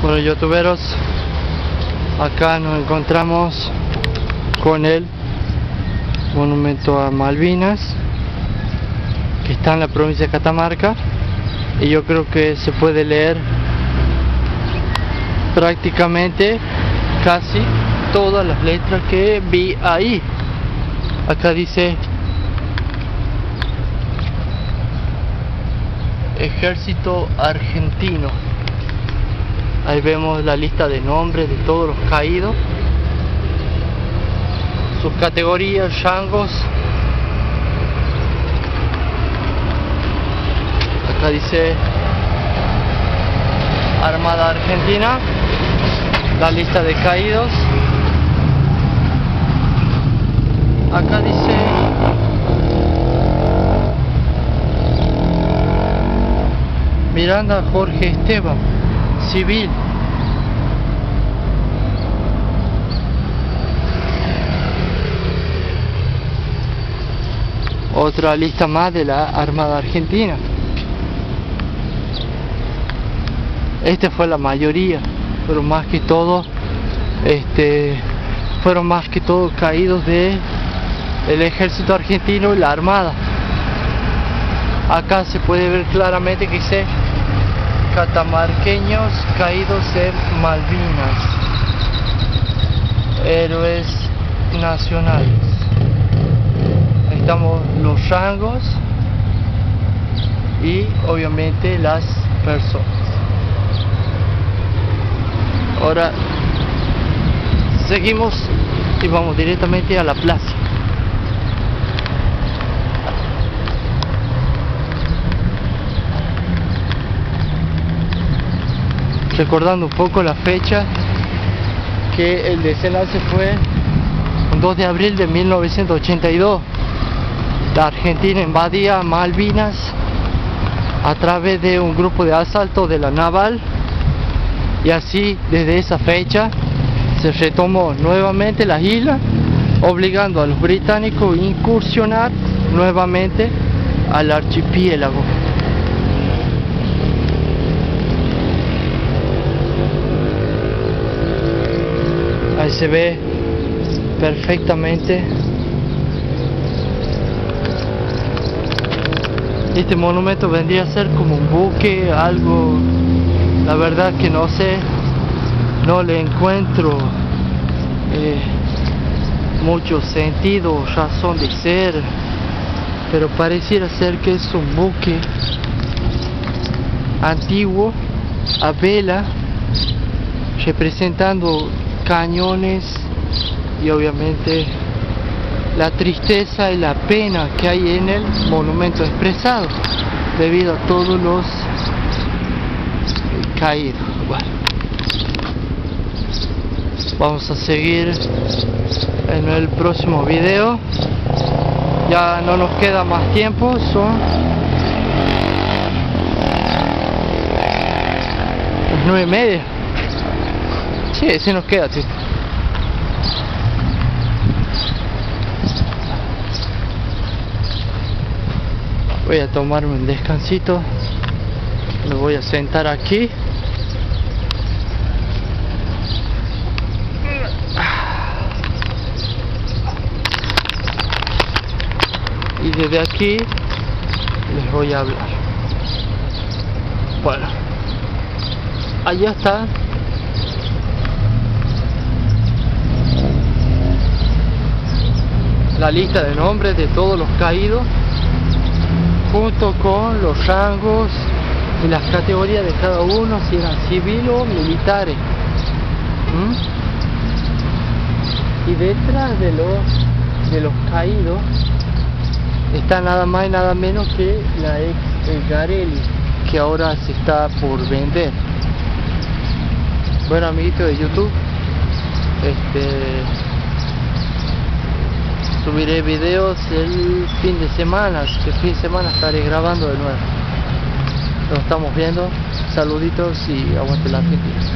Bueno, youtuberos, acá nos encontramos con el monumento a Malvinas, que está en la provincia de Catamarca, y yo creo que se puede leer prácticamente casi todas las letras que vi ahí. Acá dice Ejército Argentino. Ahí vemos la lista de nombres de todos los caídos, sus categorías, rangos. Acá dice Armada Argentina, la lista de caídos. Acá dice Miranda Jorge Esteban, civil. Otra lista más de la Armada Argentina. Esta fue la mayoría, pero más que todo, fueron más que todo caídos de el ejército argentino y la armada. Acá se puede ver claramente que dice catamarqueños caídos en Malvinas, héroes nacionales. Ahí estamos los rangos y obviamente las personas. Ahora seguimos y vamos directamente a la plaza. Recordando un poco la fecha, que el desenlace fue el 2 de abril de 1982. La Argentina invadía Malvinas a través de un grupo de asalto de la naval, y así desde esa fecha se retomó nuevamente las islas, obligando a los británicos a incursionar nuevamente al archipiélago. Ahí se ve perfectamente. Este monumento vendría a ser como un buque, algo, la verdad que no sé, no le encuentro mucho sentido, razón de ser, pero pareciera ser que es un buque antiguo a vela, representando cañones y obviamente la tristeza y la pena que hay en el monumento expresado debido a todos los caídos. Bueno, vamos a seguir en el próximo video. Ya no nos queda más tiempo, son las 9:30. Sí nos queda, sí. Voy a tomarme un descansito. Me voy a sentar aquí. Y desde aquí les voy a hablar. Bueno, allá está la lista de nombres de todos los caídos, junto con los rangos y las categorías de cada uno, si eran civil o militares. Y detrás de los caídos está nada más y nada menos que la ex Garelli, que ahora se está por vender. Bueno, amiguitos de YouTube, subiré videos el fin de semana, así que el fin de semana estaré grabando de nuevo. Nos estamos viendo, saluditos y aguante la Argentina.